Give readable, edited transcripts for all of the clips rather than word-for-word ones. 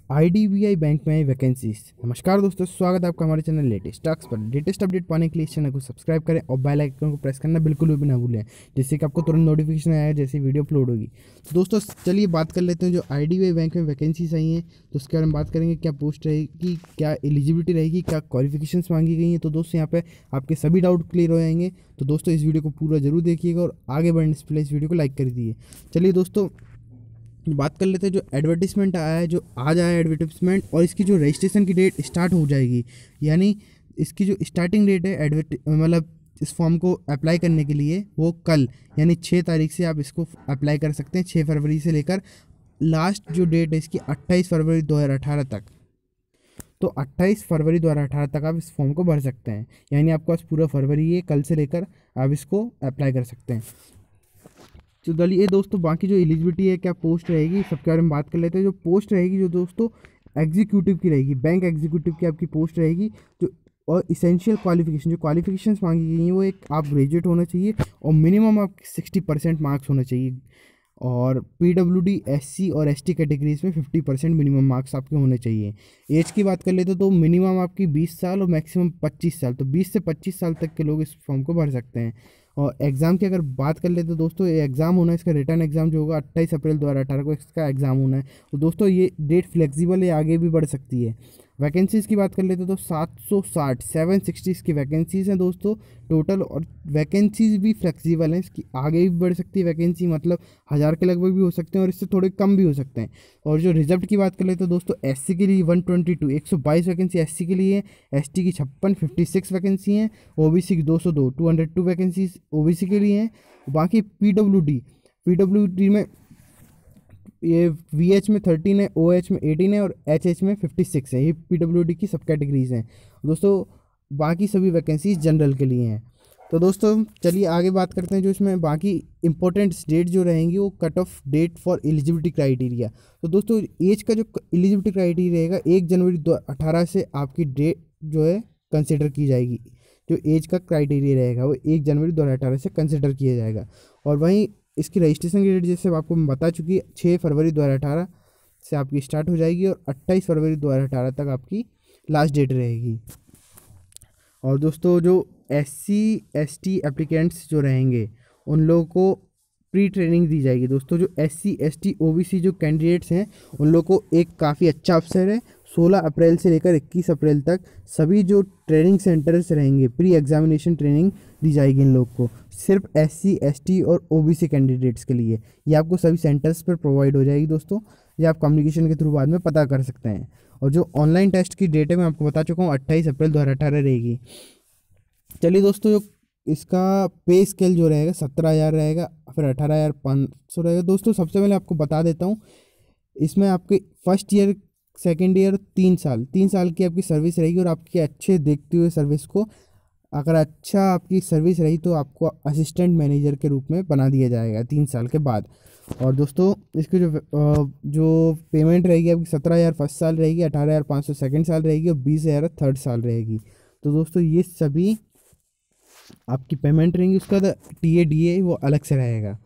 IDBI bank में आई vacancies. नमस्कार दोस्तों, स्वागत है आपका हमारे चैनल लेटेस्ट टॉक्स पर। लेटेस्ट अपडेट पाने के लिए इस चैनल को सब्सक्राइब करें और बेल आइकन को प्रेस करना बिल्कुल भी ना भूलें, जिससे कि आपको तुरंत नोटिफिकेशन आए जैसे वीडियो अपलोड होगी। तो दोस्तों चलिए बात कर लेते हैं जो आईडीबीआई बैंक में वैकेंसीज आई हैं, तो उसके बारे में बात करेंगे। क्या पोस्ट रहेगी, क्या एलिजिबिलिटी रहेगी, क्या क्वालिफिकेशंस मांगी गई हैं। तो दोस्तों यहाँ पे आपके सभी डाउट क्लियर हो जाएंगे। तो दोस्तों इस वीडियो को पूरा जरूर देखिएगा और आगे बढ़ने से पहले इस वीडियो को लाइक कर दीजिए। चलिए दोस्तों बात कर लेते हैं जो एडवर्टीजमेंट आया है, जो आज आया है एडवर्टीजमेंट, और इसकी जो रजिस्ट्रेशन की डेट स्टार्ट हो जाएगी, यानी इसकी जो स्टार्टिंग डेट है मतलब इस फॉर्म को अप्लाई करने के लिए वो कल यानी 6 तारीख से आप इसको अप्लाई कर सकते हैं। 6 फरवरी से लेकर लास्ट जो डेट है इसकी 28 फरवरी 2018 तक। तो 28 फरवरी 2018 तक आप इस फॉर्म को भर सकते हैं, यानी आपके पास पूरा फरवरी है, कल से लेकर आप इसको अप्लाई कर सकते हैं। तो चलिए दोस्तों बाकी जो एलिजिबिलिटी है, क्या पोस्ट रहेगी, सबके बारे में बात कर लेते हैं। जो पोस्ट रहेगी जो दोस्तों एग्जीक्यूटिव की रहेगी, बैंक एग्जीक्यूटिव की आपकी पोस्ट रहेगी। जो और इसेंशियल क्वालिफिकेशन, जो क्वालिफिकेशंस मांगी गई हैं वो एक आप ग्रेजुएट होना चाहिए और मिनिमम आप 60% मार्क्स होना चाहिए। और पीडब्ल्यूडी एससी और एसटी कैटेगरीज में 50% मिनिमम मार्क्स आपके होने चाहिए। एज की बात कर लेते तो मिनिमम आपकी 20 साल और मैक्सिमम 25 साल, तो 20 से 25 साल तक के लोग इस फॉर्म को भर सकते हैं। और एग्ज़ाम की अगर बात कर ले तो दोस्तों ये एग्ज़ाम होना है, इसका रिटर्न एग्ज़ाम जो होगा 28 अप्रैल 2018 को इसका एग्ज़ाम होना है। तो दोस्तों ये डेट फ्लेक्सिबल है, आगे भी बढ़ सकती है। वैकेंसीज़ की बात कर लेते तो 760 इसकी वैकेंसीज़ हैं दोस्तों टोटल, और वैकेंसीज़ भी फ्लेक्सिबल हैं, इसकी आगे भी बढ़ सकती है वैकेंसी, मतलब 1000 के लगभग भी हो सकते हैं और इससे थोड़े कम भी हो सकते हैं। और जो रिजल्ट की बात कर लेते तो दोस्तों एससी के लिए 122 वैकेंसी एससी के लिए है, एसटी की 56 वैकेंसी हैं, ओबीसी की 202 वैकेंसीज ओबीसी के लिए हैं। बाकी पीडब्ल्यूडी में ये वीएच में 13 है, ओएच में 18 है और एचएच में 56 है। ये पीडब्ल्यूडी की सब कैटेगरीज हैं दोस्तों। बाकी सभी वैकेंसीज जनरल के लिए हैं। तो दोस्तों चलिए आगे बात करते हैं जो इसमें बाकी इंपॉर्टेंट डेट जो रहेंगी, वो cut off date for eligibility criteria. तो दोस्तों एज का जो एलिजिबिलिटी क्राइटेरिया रहेगा 1 जनवरी 2018 से आपकी डेट जो है कंसिडर की जाएगी। जो एज का क्राइटेरिया रहेगा वो 1 जनवरी 2018 से कंसिडर किया जाएगा। और वहीं इसकी रजिस्ट्रेशन की डेट जैसे आपको मैं बता चुकी, 6 फरवरी 2018 से आपकी स्टार्ट हो जाएगी और 28 फरवरी 2018 तक आपकी लास्ट डेट रहेगी। और दोस्तों जो एससी एसटी एप्लीकेंट्स जो रहेंगे उन लोगों को प्री ट्रेनिंग दी जाएगी। दोस्तों जो एससी एसटी ओबीसी जो कैंडिडेट्स हैं उन लोगों को एक काफ़ी अच्छा अवसर है। 16 अप्रैल से लेकर 21 अप्रैल तक सभी जो ट्रेनिंग सेंटर्स रहेंगे प्री एग्जामिनेशन ट्रेनिंग दी जाएगी इन लोग को, सिर्फ एससी एसटी और ओबीसी कैंडिडेट्स के लिए। ये आपको सभी सेंटर्स पर प्रोवाइड हो जाएगी दोस्तों, ये आप कम्युनिकेशन के थ्रू बाद में पता कर सकते हैं। और जो ऑनलाइन टेस्ट की डेट है मैं आपको बता चुका हूँ, 28 अप्रैल 2018 रहेगी। चलिए दोस्तों जो इसका पे स्केल जो रहेगा 17,000 रहेगा, फिर 18,500 रहेगा। दोस्तों सबसे पहले आपको बता देता हूँ, इसमें आपके फर्स्ट ईयर सेकेंड ईयर 3 साल की आपकी सर्विस रहेगी। और आपके अच्छे देखते हुए सर्विस को, अगर अच्छा आपकी सर्विस रही तो आपको असिस्टेंट मैनेजर के रूप में बना दिया जाएगा 3 साल के बाद। और दोस्तों इसकी जो पेमेंट रहेगी आपकी 17,000 फर्स्ट साल रहेगी, 18,500 सेकेंड साल रहेगी और 20,000 थर्ड साल रहेगी। तो दोस्तों ये सभी आपकी पेमेंट रहेंगी, उसका टीए डीए वो अलग से रहेगा।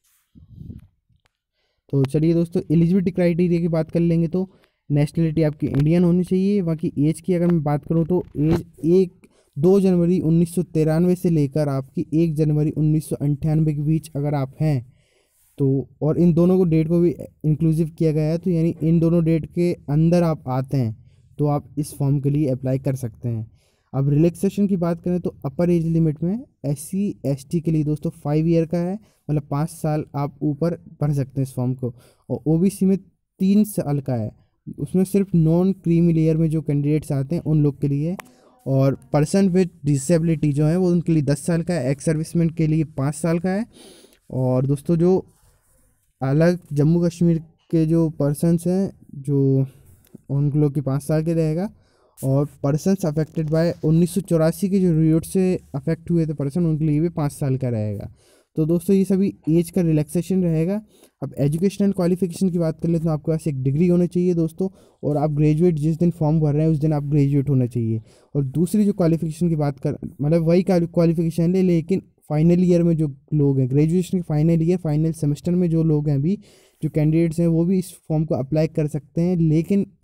तो चलिए दोस्तों एलिजिबिलिटी क्राइटेरिया की बात कर लेंगे तो नेशनलिटी आपकी इंडियन होनी चाहिए। बाकी एज की अगर मैं बात करूँ तो एज 2 जनवरी 1993 से लेकर आपकी 1 जनवरी 1998 के बीच अगर आप हैं तो, और इन दोनों को डेट को भी इंक्लूसिव किया गया है, तो यानी इन दोनों डेट के अंदर आप आते हैं तो आप इस फॉर्म के लिए अप्लाई कर सकते हैं। अब रिलैक्सेशन की बात करें तो अपर एज लिमिट में एससी एसटी के लिए दोस्तों 5 ईयर का है, मतलब 5 साल आप ऊपर भर सकते हैं इस फॉर्म को। और ओबीसी में 3 साल का है, उसमें सिर्फ नॉन क्रीमी लेयर में जो कैंडिडेट्स आते हैं उन लोग के लिए। और पर्सन विद डिसेबिलिटी जो है वो उनके लिए 10 साल का है, एक्स सर्विसमैन के लिए 5 साल का है। और दोस्तों जो अलग जम्मू कश्मीर के जो पर्सनस हैं जो उन लोग की 5 साल के रहेगा। और पर्सनस अफेक्टेड बाय 1984 के जो रियोट से अफेक्ट हुए थे पर्सन, उनके लिए भी 5 साल का रहेगा। तो दोस्तों ये सभी एज का रिलैक्सेशन रहेगा। अब एजुकेशनल क्वालिफिकेशन की बात कर ले तो आपके पास एक डिग्री होनी चाहिए दोस्तों, और आप ग्रेजुएट जिस दिन फॉर्म भर रहे हैं उस दिन आप ग्रेजुएट होना चाहिए। और दूसरी जो क्वालिफिकेशन की बात कर, मतलब वही क्वालिफिकेशन है लेकिन फाइनल ईयर में जो लोग हैं, ग्रेजुएशन के फाइनल ईयर फाइनल सेमेस्टर में जो लोग हैं, अभी जो कैंडिडेट्स हैं वो भी इस फॉर्म को अप्लाई कर सकते हैं। लेकिन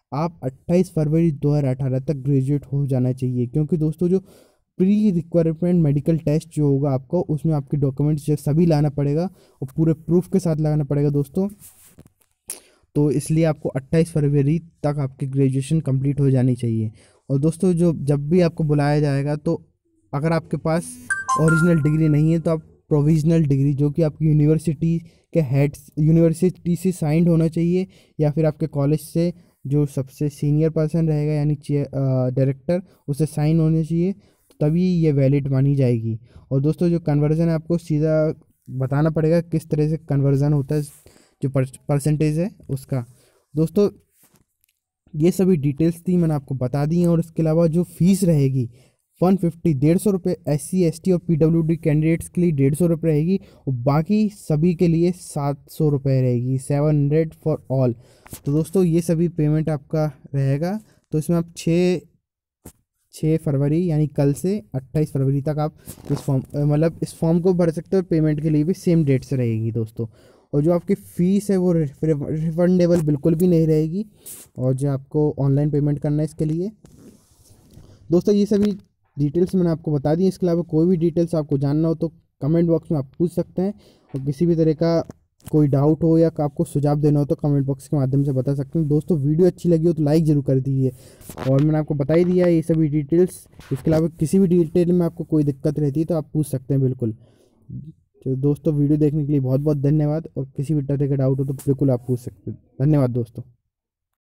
आप 28 फरवरी 2018 तक ग्रेजुएट हो जाना चाहिए, क्योंकि दोस्तों जो प्री रिक्वायरमेंट मेडिकल टेस्ट जो होगा आपको, उसमें आपके डॉक्यूमेंट्स जो सभी लाना पड़ेगा और पूरे प्रूफ के साथ लाना पड़ेगा दोस्तों। तो इसलिए आपको 28 फरवरी तक आपकी ग्रेजुएशन कंप्लीट हो जानी चाहिए। और दोस्तों जो जब भी आपको बुलाया जाएगा, तो अगर आपके पास ओरिजिनल डिग्री नहीं है तो आप प्रोविजनल डिग्री, जो कि आपकी यूनिवर्सिटी के हेड, यूनिवर्सिटी से साइंड होना चाहिए, या फिर आपके कॉलेज से जो सबसे सीनियर पर्सन रहेगा यानी डायरेक्टर, उससे साइन होने चाहिए, तभी ये वैलिड मानी जाएगी। और दोस्तों जो कन्वर्जन है आपको सीधा बताना पड़ेगा किस तरह से कन्वर्जन होता है, जो परसेंटेज है उसका। दोस्तों ये सभी डिटेल्स थी, मैंने आपको बता दी हैं। और इसके अलावा जो फीस रहेगी 150 150 रुपये SC ST और PWD कैंडिडेट्स के लिए 150 रुपये रहेगी, और बाकी सभी के लिए 700 रुपये रहेगी, 700 फॉर ऑल। तो दोस्तों ये सभी पेमेंट आपका रहेगा। तो इसमें आप 6 फरवरी यानी कल से 28 फरवरी तक आप इस फॉर्म मतलब इस फॉर्म को भर सकते हो। पेमेंट के लिए भी सेम डेट से रहेगी दोस्तों। और जो आपकी फ़ीस है वो रिफंडेबल बिल्कुल भी नहीं रहेगी, और जो आपको ऑनलाइन पेमेंट करना है इसके लिए। दोस्तों ये सभी डिटेल्स मैंने आपको बता दी। इसके अलावा कोई भी डिटेल्स आपको जानना हो तो कमेंट बॉक्स में आप पूछ सकते हैं, और किसी भी तरह का कोई डाउट हो या आपको सुझाव देना हो तो कमेंट बॉक्स के माध्यम से बता सकते हैं। दोस्तों वीडियो अच्छी लगी हो तो लाइक ज़रूर कर दीजिए। और मैंने आपको बता ही दिया है ये सभी डिटेल्स। इसके अलावा किसी भी डिटेल में आपको कोई दिक्कत रहती है तो आप पूछ सकते हैं बिल्कुल। तो दोस्तों वीडियो देखने के लिए बहुत बहुत धन्यवाद, और किसी भी तरह का डाउट हो तो बिल्कुल आप पूछ सकते हैं। धन्यवाद दोस्तों।